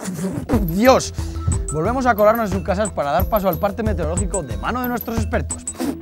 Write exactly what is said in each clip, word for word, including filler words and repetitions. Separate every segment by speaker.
Speaker 1: Dios, volvemos a colarnos en sus casas para dar paso al parte meteorológico de mano de nuestros expertos.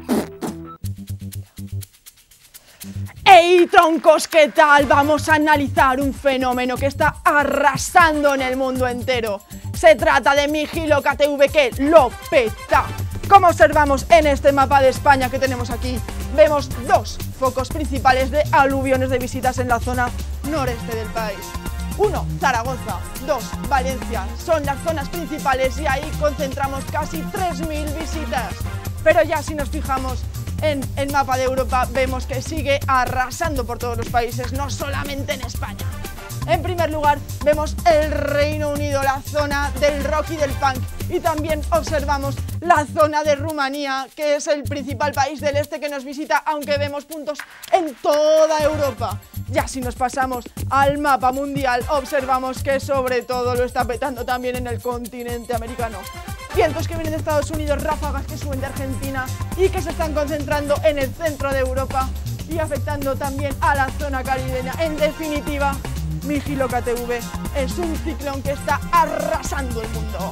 Speaker 2: ¡Hey, troncos! ¿Qué tal? Vamos a analizar un fenómeno que está arrasando en el mundo entero. Se trata de MiGiloKTV, que lo peta. Como observamos en este mapa de España que tenemos aquí, vemos dos focos principales de aluviones de visitas en la zona noreste del país. Uno, Zaragoza. Dos, Valencia. Son las zonas principales y ahí concentramos casi tres mil visitas. Pero ya si nos fijamos en el mapa de Europa, vemos que sigue arrasando por todos los países, no solamente en España. En primer lugar, vemos el Reino Unido, la zona del rock y del punk. Y también observamos la zona de Rumanía, que es el principal país del este que nos visita, aunque vemos puntos en toda Europa. Ya si nos pasamos al mapa mundial, observamos que sobre todo lo está petando también en el continente americano. Vientos que vienen de Estados Unidos, ráfagas que suben de Argentina y que se están concentrando en el centro de Europa y afectando también a la zona caribeña. En definitiva, MiGiloKTV es un ciclón que está arrasando el mundo.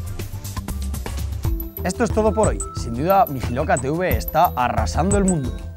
Speaker 1: Esto es todo por hoy. Sin duda, MiGiloKTV está arrasando el mundo.